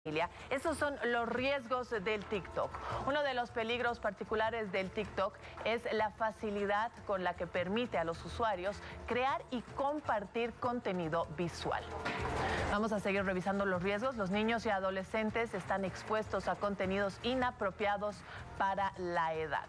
Estos son los riesgos del TikTok. Uno de los peligros particulares del TikTok es la facilidad con la que permite a los usuarios crear y compartir contenido visual. Vamos a seguir revisando los riesgos. Los niños y adolescentes están expuestos a contenidos inapropiados para la edad.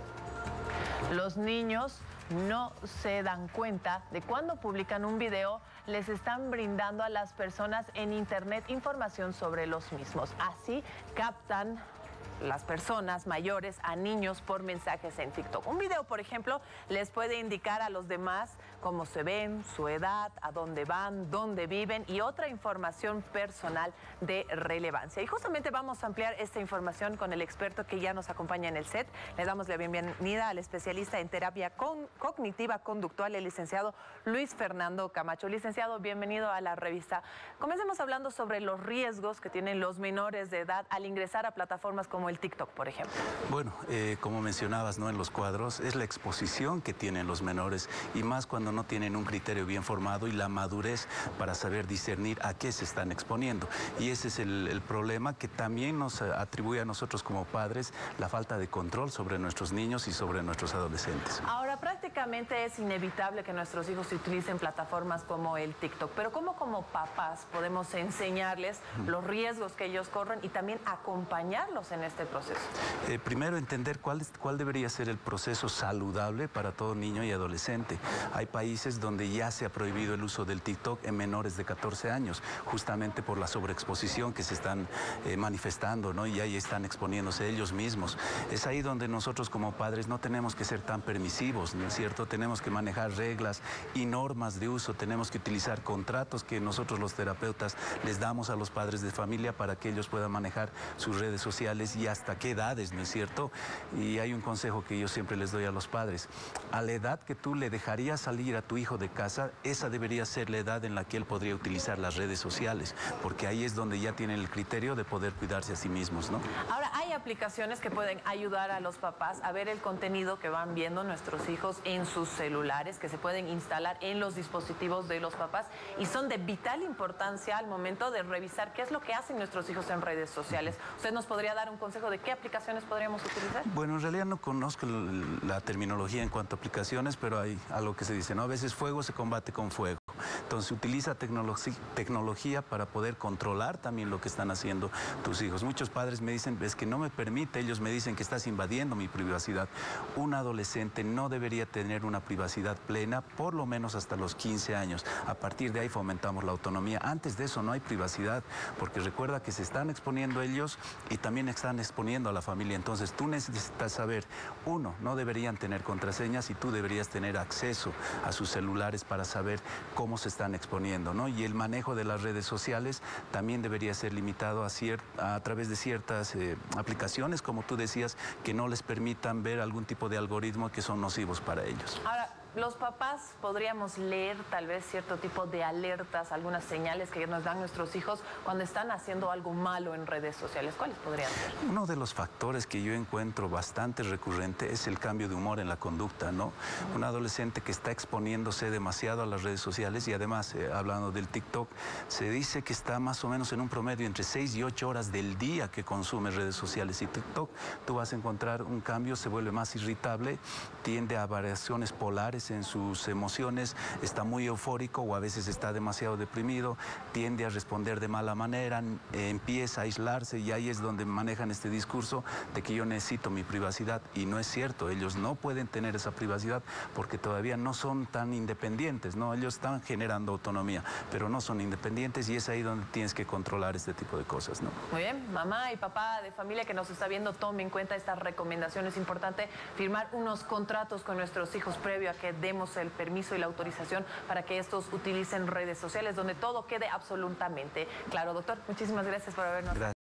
Los niños no se dan cuenta de cuando publican un video, les están brindando a las personas en internet información sobre los mismos. Así captan las personas mayores a niños por mensajes en TikTok. Un video, por ejemplo, les puede indicar a los demás cómo se ven, su edad, a dónde van, dónde viven y otra información personal de relevancia. Y justamente vamos a ampliar esta información con el experto que ya nos acompaña en el set. Le damos la bienvenida al especialista en terapia cognitiva conductual, el licenciado Luis Fernando Camacho. Licenciado, bienvenido a la revista. Comencemos hablando sobre los riesgos que tienen los menores de edad al ingresar a plataformas como el TikTok, por ejemplo. Bueno, como mencionabas, ¿no?, en los cuadros, es la exposición que tienen los menores y más cuando no tienen un criterio bien formado y la madurez para saber discernir a qué se están exponiendo. Y ese es el problema que también nos atribuye a nosotros como padres la falta de control sobre nuestros niños y sobre nuestros adolescentes. Ahora, prácticamente es inevitable que nuestros hijos utilicen plataformas como el TikTok, pero ¿cómo como papás podemos enseñarles los riesgos que ellos corren y también acompañarlos en este proceso? Primero, entender cuál debería ser el proceso saludable para todo niño y adolescente. Hay países donde ya se ha prohibido el uso del TikTok en menores de 14 años, justamente por la sobreexposición que se están manifestando, ¿no? Y ahí están exponiéndose ellos mismos. Es ahí donde nosotros como padres no tenemos que ser tan permisivos, ¿no es cierto? Tenemos que manejar reglas y normas de uso, tenemos que utilizar contratos que nosotros los terapeutas les damos a los padres de familia para que ellos puedan manejar sus redes sociales y hasta qué edades, ¿no es cierto? Y hay un consejo que yo siempre les doy a los padres. A la edad que tú le dejarías salir a tu hijo de casa, esa debería ser la edad en la que él podría utilizar las redes sociales, porque ahí es donde ya tienen el criterio de poder cuidarse a sí mismos, ¿no? Ahora, hay aplicaciones que pueden ayudar a los papás a ver el contenido que van viendo nuestros hijos en sus celulares, que se pueden instalar en los dispositivos de los papás y son de vital importancia al momento de revisar qué es lo que hacen nuestros hijos en redes sociales. ¿Usted nos podría dar un consejo de qué aplicaciones podríamos utilizar? Bueno, en realidad no conozco la terminología en cuanto a aplicaciones, pero hay algo que se dice, ¿no? A veces fuego se combate con fuego. Entonces utiliza tecnología para poder controlar también lo que están haciendo tus hijos. Muchos padres me dicen, es que no me permite, ellos me dicen que estás invadiendo mi privacidad. Un adolescente no debería tener una privacidad plena, por lo menos hasta los 15 años. A partir de ahí fomentamos la autonomía. Antes de eso no hay privacidad, porque recuerda que se están exponiendo ellos y también están exponiendo a la familia. Entonces tú necesitas saber, uno, no deberían tener contraseñas y tú deberías tener acceso a sus celulares para saber cómo se están exponiendo, ¿no? Y el manejo de las redes sociales también debería ser limitado a través de ciertas aplicaciones, como tú decías, que no les permitan ver algún tipo de algoritmo que son nocivos para ellos. Ahora, los papás podríamos leer tal vez cierto tipo de alertas, algunas señales que nos dan nuestros hijos cuando están haciendo algo malo en redes sociales. ¿Cuáles podrían ser? Uno de los factores que yo encuentro bastante recurrente es el cambio de humor en la conducta, ¿no? Un adolescente que está exponiéndose demasiado a las redes sociales y además, hablando del TikTok, se dice que está más o menos en un promedio entre 6 y 8 horas del día que consume redes sociales y TikTok. Tú vas a encontrar un cambio, se vuelve más irritable, tiende a variaciones polares en sus emociones, está muy eufórico o a veces está demasiado deprimido, tiende a responder de mala manera, empieza a aislarse y ahí es donde manejan este discurso de que yo necesito mi privacidad y no es cierto, ellos no pueden tener esa privacidad porque todavía no son tan independientes, ¿no? Ellos están generando autonomía, pero no son independientes y es ahí donde tienes que controlar este tipo de cosas, ¿no? Muy bien, mamá y papá de familia que nos está viendo, tome en cuenta estas recomendaciones. Es importante firmar unos contratos con nuestros hijos previo a que demos el permiso y la autorización para que estos utilicen redes sociales, donde todo quede absolutamente claro. Doctor, muchísimas gracias por habernos